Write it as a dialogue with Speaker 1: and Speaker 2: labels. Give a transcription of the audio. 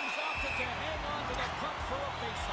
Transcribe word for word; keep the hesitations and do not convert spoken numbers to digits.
Speaker 1: He's opted to hang on to the puck for a faceoff.